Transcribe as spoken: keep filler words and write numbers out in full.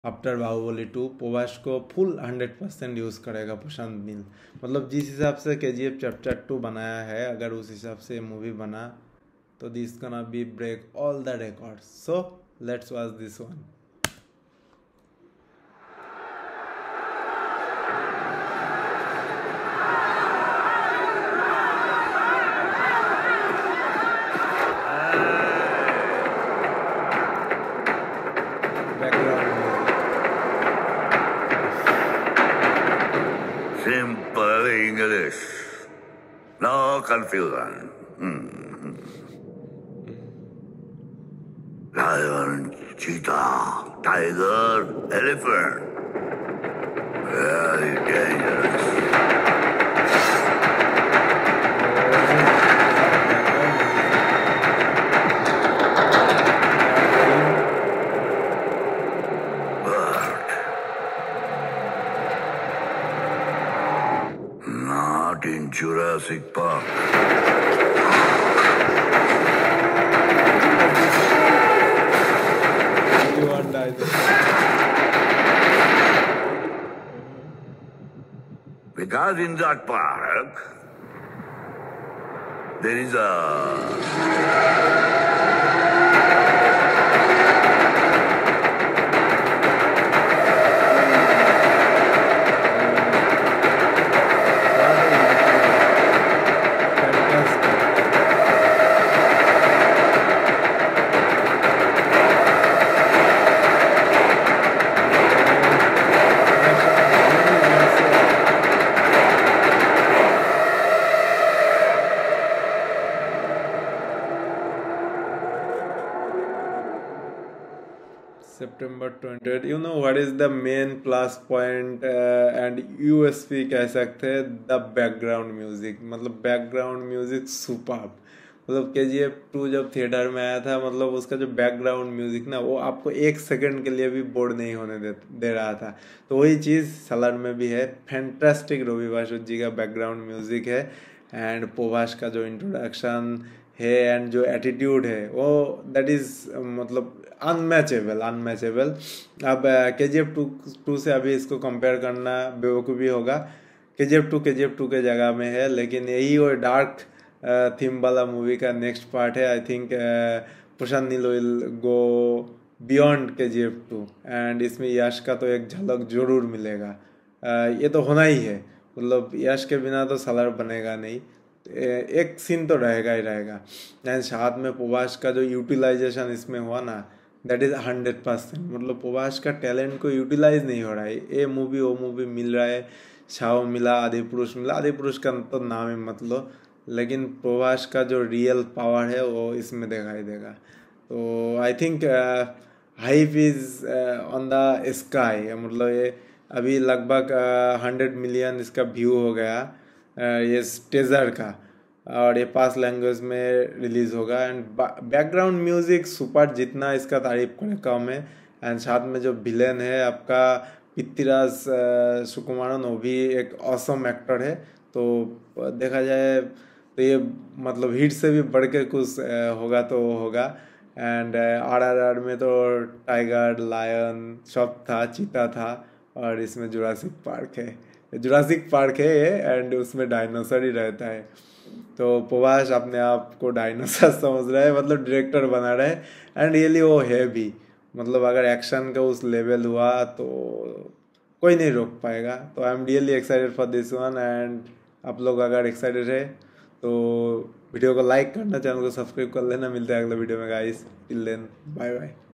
After Baahubali to Prabhas को full hundred percent use करेगा प्रशांत नील। मतलब जिस हिसाब से के जी एफ चैप्टर टू बनाया है, अगर उस हिसाब से मूवी बना तो this gonna be break all the records. So let's watch this one. Simple English. No confusion. Hmm. Lion, cheetah, tiger, elephant. Very dangerous. Not in Jurassic Park. Because in that park, there is a... September twentieth, you know what is the main plus point uh, and U S P कह सकते हैं, the background music। मतलब background music superb। मतलब KGF two जब theatre में आया था, मतलब उसका जो बैकग्राउंड म्यूजिक ना, वो आपको एक सेकंड के लिए भी बोर नहीं होने दे दे रहा था। तो वही चीज़ सलार में भी है। फैंटास्टिक रवि बासु जी का बैकग्राउंड म्यूजिक है, एंड प्रभास का जो इंट्रोडक्शन है एंड जो एटीट्यूड है वो दैट इज़ मतलब अनमैचेबल अनमैचेबल। अब के जी एफ टू टू से अभी इसको कंपेयर करना बेवकूफ़ी होगा। के जी एफ टू के जी एफ टू के जगह में है, लेकिन यही वो डार्क थीम वाला मूवी का नेक्स्ट पार्ट है। I think Prashanth Neel will go beyond KGF to, and इसमें यश का तो एक झलक जरूर मिलेगा। uh, ये तो होना ही है। मतलब यश के बिना तो सलार बनेगा नहीं, एक सीन तो रहेगा ही रहेगा। एंड साथ में प्रभास का जो यूटिलाइजेशन इसमें हुआ ना, दैट इज़ हंड्रेड परसेंट। मतलब प्रभास का टैलेंट को यूटिलाइज नहीं हो रहा है। ये मूवी वो मूवी मिल रहा है, छाव मिला, आदि पुरुष मिला। आदि पुरुष का तो नाम ही मत लो, लेकिन प्रभास का जो रियल पावर है वो इसमें दिखाई देगा। तो I think hype is on the sky. मतलब ये अभी लगभग हंड्रेड मिलियन इसका व्यू हो गया ये टेजर का, और ये पांच लैंग्वेज में रिलीज़ होगा। एंड बैकग्राउंड म्यूज़िक सुपर, जितना इसका तारीफ करें कम है। एंड साथ में जो विलेन है आपका पृथ्वीराज सुकुमारन, वो भी एक ऑसम एक्टर है। तो देखा जाए तो ये मतलब हिट से भी बढ़ के कुछ होगा तो होगा। एंड आर आर आर में तो टाइगर, लायन सब था, चीता था, और इसमें जुरासिक पार्क है। जुरासिक पार्क है ये, एंड उसमें डायनासोर ही रहता है। तो प्रभास अपने आप को डायनासोर समझ रहा है, मतलब डायरेक्टर बना रहा है, एंड रियली वो है भी। मतलब अगर एक्शन का उस लेवल हुआ तो कोई नहीं रोक पाएगा। तो I am really excited for this one. And आप लोग अगर एक्साइटेड है तो वीडियो को लाइक करना, चैनल को सब्सक्राइब कर लेना। मिलते हैं अगले वीडियो में guys. Till then bye bye.